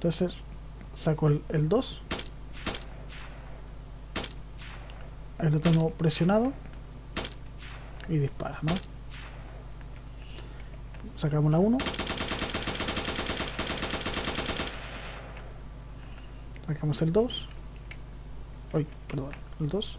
Entonces saco el 2, ahí lo tengo presionado y dispara, ¿no? Sacamos la 1, sacamos el 2, ay, perdón, el 2.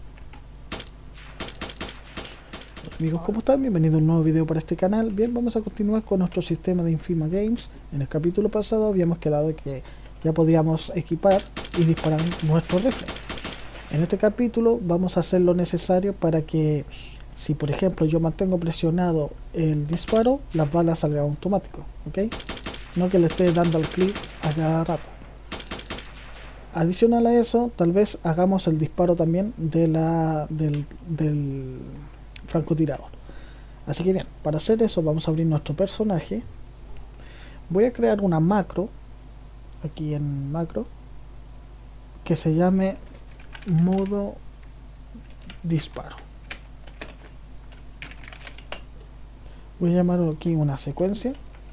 Amigos, ¿cómo están? Bienvenidos a un nuevo video para este canal. Bien, vamos a continuar con nuestro sistema de Infima Games. En el capítulo pasado habíamos quedado que ya podíamos equipar y disparar nuestro rifle. En este capítulo vamos a hacer lo necesario para que, si por ejemplo yo mantengo presionado el disparo, las balas salgan automático, ¿ok? No que le esté dando al clic a cada rato. Adicional a eso, tal vez hagamos el disparo también de del francotirador. Así que bien, para hacer eso vamos a abrir nuestro personaje. Voy a crear una macro aquí en macro que se llame modo disparo. Voy a llamar aquí una secuencia.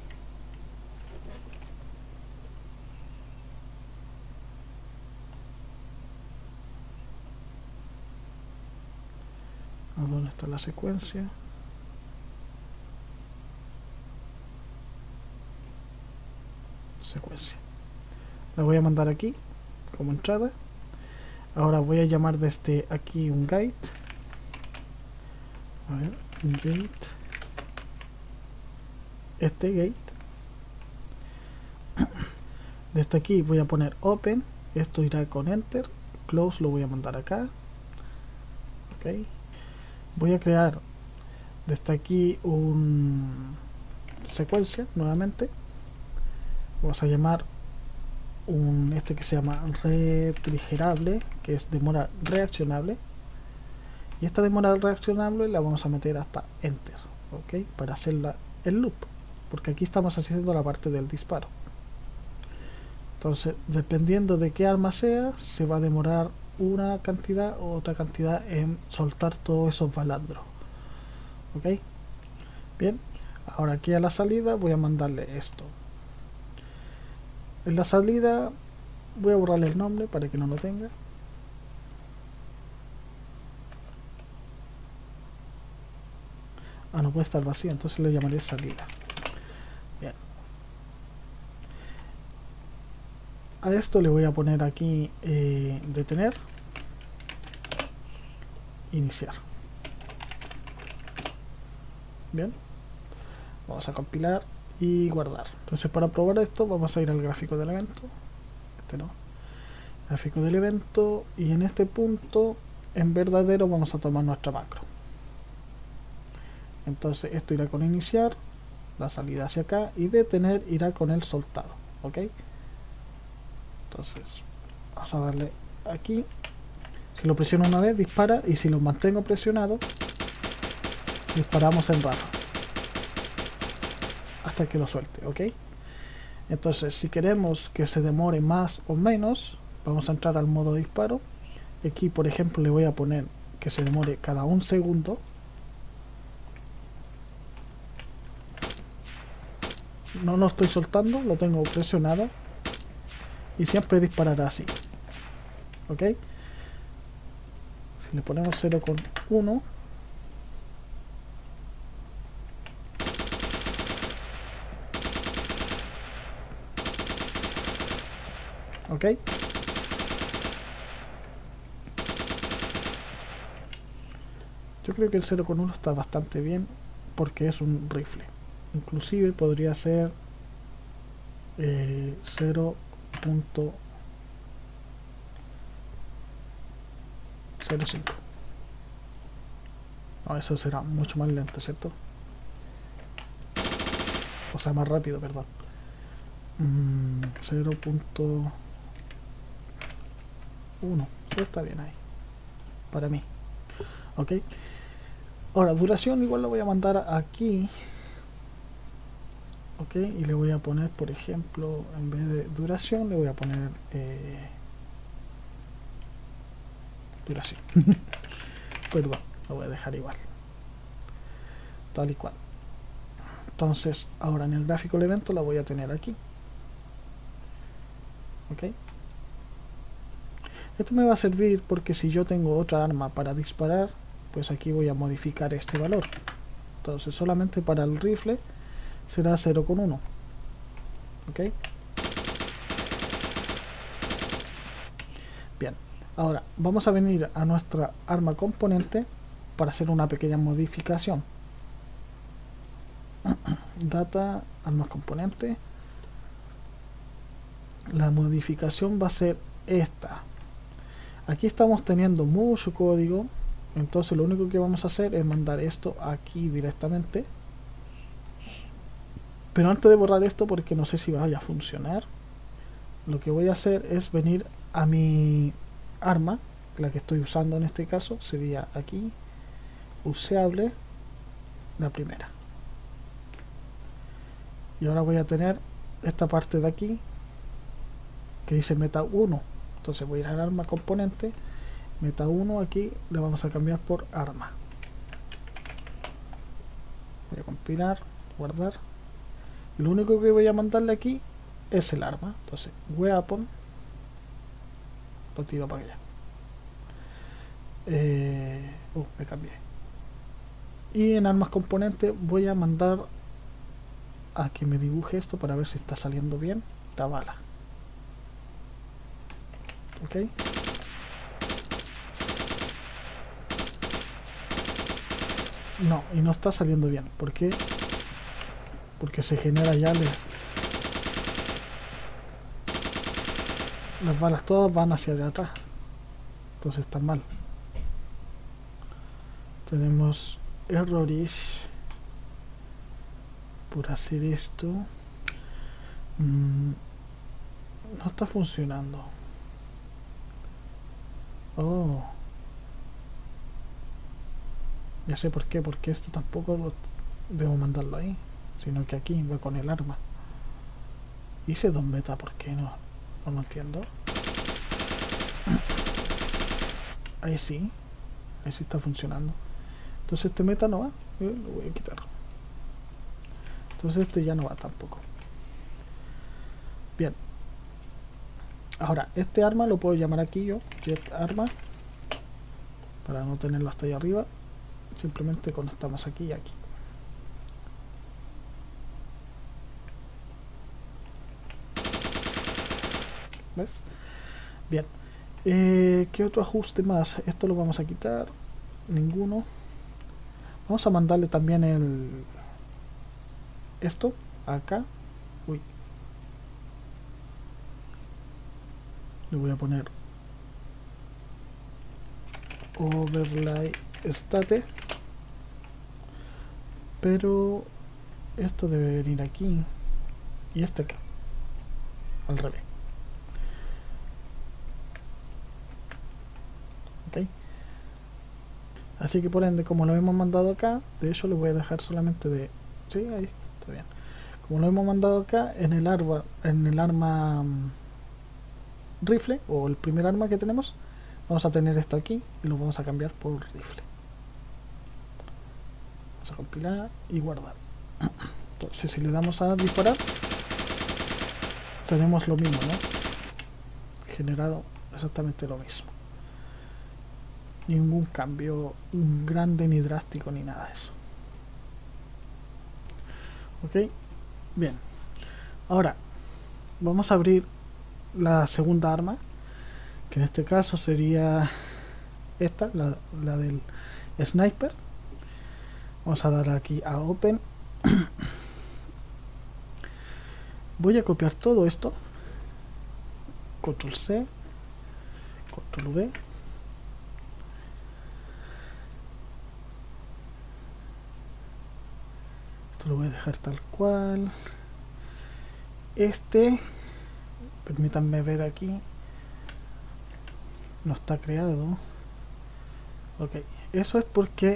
¿Dónde está la secuencia? Secuencia. La voy a mandar aquí como entrada. Ahora voy a llamar desde aquí un gate. A ver, un gate. Este gate. Desde aquí voy a poner open. Esto irá con enter. Close lo voy a mandar acá. Ok. Voy a crear desde aquí un secuencia nuevamente. Vamos a llamar este que se llama refrigerable, que es demora reaccionable, y esta demora reaccionable la vamos a meter hasta enter, ok, para hacerla el loop, porque aquí estamos haciendo la parte del disparo. Entonces, dependiendo de qué arma sea, se va a demorar una cantidad o otra cantidad en soltar todos esos balandros, ok. Bien, ahora aquí a la salida voy a mandarle esto. En la salida voy a borrarle el nombre para que no lo tenga. No puede estar vacío, entonces le llamaré salida. Bien. A esto le voy a poner aquí detener, iniciar. Bien. Vamos a compilar y guardar. Entonces, para probar esto vamos a ir al gráfico del evento. Este no. Gráfico del evento, y en este punto en verdadero vamos a tomar nuestra macro. Entonces esto irá con iniciar, la salida hacia acá, y detener irá con el soltado, ok. Entonces vamos a darle aquí. Si lo presiono una vez dispara, y si lo mantengo presionado disparamos en ráfaga hasta que lo suelte, ok. Entonces, si queremos que se demore más o menos, vamos a entrar al modo disparo. Aquí, por ejemplo, le voy a poner que se demore cada un segundo. No lo estoy soltando, lo tengo presionado, y siempre disparará así, ok. Si le ponemos 0,1, ok. Yo creo que el 0,1 está bastante bien porque es un rifle. Inclusive podría ser 0.05. No, eso será mucho más lento, ¿cierto? O sea, más rápido, perdón. 0.1. Está bien ahí para mí, ok. Ahora, duración igual lo voy a mandar aquí, ok, y le voy a poner, por ejemplo, en vez de duración le voy a poner duración. Perdón, lo voy a dejar igual, tal y cual. Entonces ahora en el gráfico del evento la voy a tener aquí. ¿ok? Esto me va a servir porque si yo tengo otra arma para disparar, pues aquí voy a modificar este valor. Entonces solamente para el rifle será 0,1, ¿ok? Bien, ahora vamos a venir a nuestra arma componente para hacer una pequeña modificación. Data, armas componente. La modificación va a ser esta. Aquí estamos teniendo mucho código, entonces lo único que vamos a hacer es mandar esto aquí directamente. Pero antes de borrar esto, porque no sé si vaya a funcionar, lo que voy a hacer es venir a mi arma, la que estoy usando en este caso, sería aquí, useable, la primera. Y ahora voy a tener esta parte de aquí, que dice meta 1. Entonces voy a ir al arma componente, meta 1 aquí, le vamos a cambiar por arma. Voy a compilar, guardar. Y lo único que voy a mandarle aquí es el arma. Entonces, weapon, lo tiro para allá. Me cambié. Y en armas componente voy a mandar a que me dibuje esto para ver si está saliendo bien la bala. Ok. No, y no está saliendo bien. ¿Por qué? Porque se genera ya las balas todas van hacia allá atrás. Entonces está mal. Tenemos errores por hacer esto. No está funcionando. Oh, ya sé por qué, porque esto tampoco lo debo mandarlo ahí, sino que aquí va con el arma. Hice 2 metas, ¿por qué no? No lo entiendo. Ahí sí está funcionando. Entonces este meta no va, lo voy a quitar. Entonces este ya no va tampoco. Bien. Ahora, este arma lo puedo llamar aquí yo, get arma, para no tenerlo hasta ahí arriba. Simplemente conectamos aquí y aquí. ¿Ves? Bien. ¿Qué otro ajuste más? Esto lo vamos a quitar. Ninguno. Vamos a mandarle también esto acá. Uy. Le voy a poner overlay state. Pero esto debe venir aquí. Y este acá. Al revés. Ok. Así que por ende, como lo hemos mandado acá, de hecho le voy a dejar solamente de... Sí, ahí, está bien. Como lo hemos mandado acá, en el arma rifle, o el primer arma que tenemos, vamos a tener esto aquí y lo vamos a cambiar por rifle. Vamos a compilar y guardar. Entonces si le damos a disparar, tenemos lo mismo, ¿no? Generado exactamente lo mismo. Ningún cambio grande ni drástico ni nada de eso. Ok, bien. Ahora vamos a abrir la segunda arma, que en este caso sería esta, la del sniper. Vamos a dar aquí a open. Voy a copiar todo esto, control C, control V. Esto lo voy a dejar tal cual. Permítanme ver aquí, no está creado. Ok, eso es porque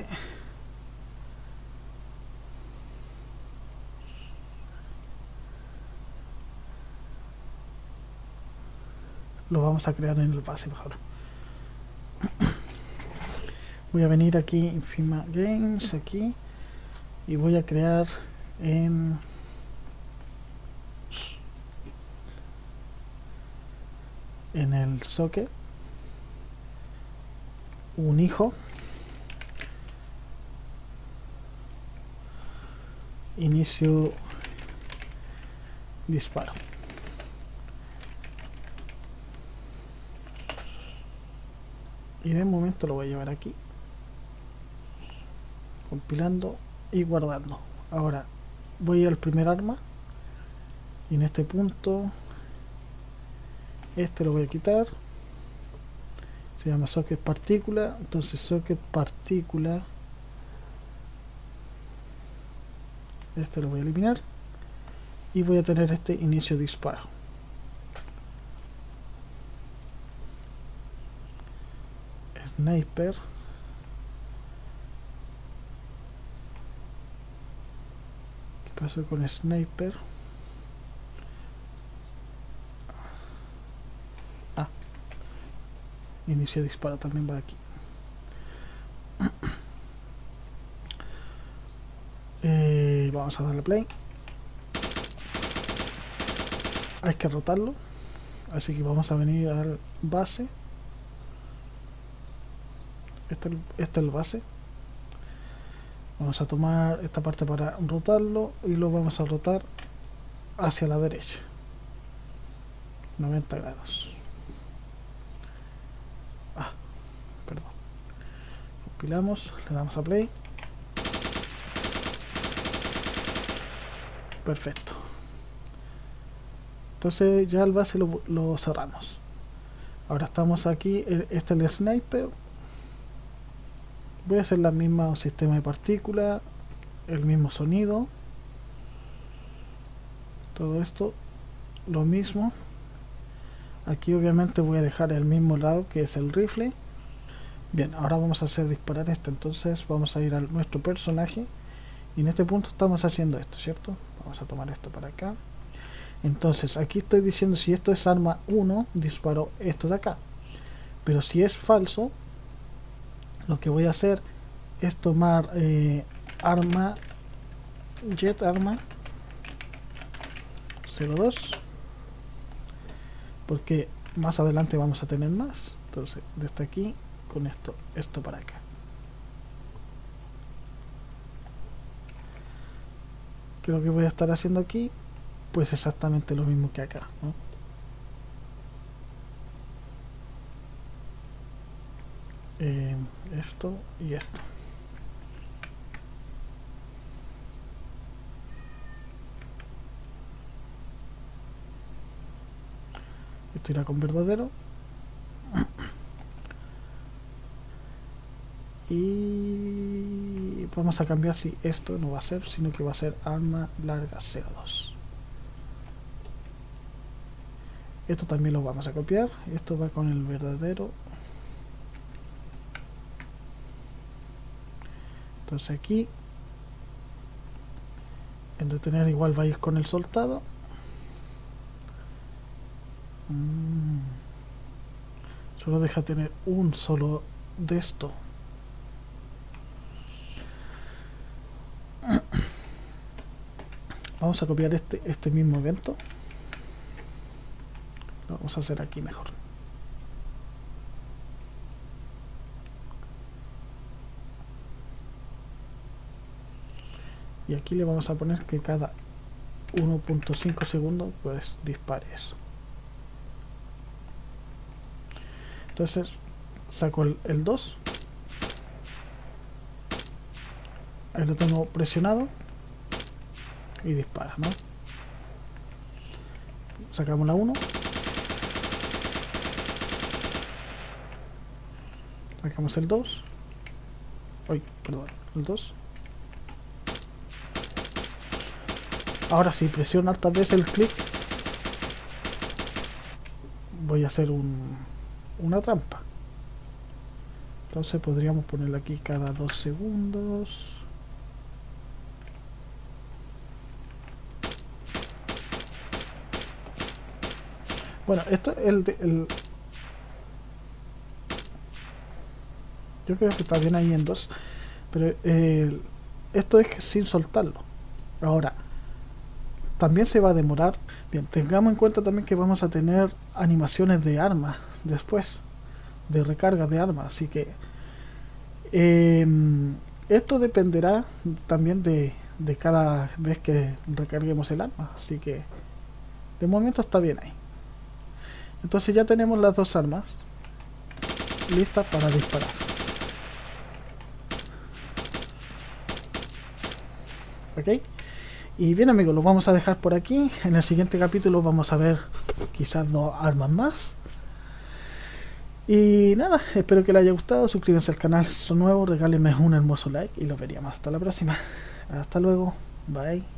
lo vamos a crear en el base mejor. Voy a venir aquí Infima Games aquí y voy a crear en en el socket un hijo inicio disparo. Y de momento lo voy a llevar aquí, compilando y guardando. Ahora voy a ir al primer arma y en este punto este lo voy a quitar. Se llama socket partícula, entonces socket partícula, este lo voy a eliminar y voy a tener este inicio disparo. Sniper, ¿qué pasó con sniper? Ah, inicio disparo también va aquí. Vamos a darle play. Hay que rotarlo, así que vamos a venir al base. Este es el base. Vamos a tomar esta parte para rotarlo y lo vamos a rotar hacia la derecha, 90 grados. Perdón. Compilamos, le damos a play. Perfecto. Entonces ya el base lo cerramos. Ahora estamos aquí, este es el sniper. Voy a hacer la misma sistema de partícula, el mismo sonido, todo esto lo mismo. Aquí obviamente voy a dejar el mismo lado que es el rifle. Bien, ahora vamos a hacer disparar esto. Entonces vamos a ir a nuestro personaje y en este punto estamos haciendo esto, ¿cierto? Vamos a tomar esto para acá. Entonces aquí estoy diciendo si esto es arma 1, disparo esto de acá, pero si es falso, lo que voy a hacer es tomar arma jet arma 02, porque más adelante vamos a tener más. Entonces desde aquí con esto para acá. ¿Qué es lo que voy a estar haciendo aquí? Pues exactamente lo mismo que acá, ¿no? Esto y esto. Esto irá con verdadero. Y vamos a cambiar si esto no va a ser, sino que va a ser arma larga 02. Esto también lo vamos a copiar. Esto va con el verdadero. Entonces aquí en detener igual va a ir con el soltado. Solo deja tener un solo de esto. Vamos a copiar este mismo evento. Lo vamos a hacer aquí mejor. Y aquí le vamos a poner que cada 1.5 segundos pues dispare eso. Entonces saco el 2. Ahí lo tengo presionado. Y dispara, ¿no? Sacamos la 1. Sacamos el 2. Uy, perdón, el 2. Ahora si presiono hartas veces el clic, voy a hacer una trampa. Entonces podríamos ponerlo aquí cada 2 segundos. Bueno, esto es yo creo que está bien ahí en 2, pero esto es sin soltarlo. Ahora, también se va a demorar. Bien, tengamos en cuenta también que vamos a tener animaciones de armas después, de recarga de armas, así que esto dependerá también de cada vez que recarguemos el arma, así que de momento está bien ahí. Entonces ya tenemos las dos armas listas para disparar. Ok, y bien amigos, lo vamos a dejar por aquí. En el siguiente capítulo vamos a ver quizás 2 armas más. Y nada, espero que les haya gustado. Suscríbanse al canal si son nuevos, regálenme un hermoso like y los veríamos hasta la próxima. Hasta luego, bye.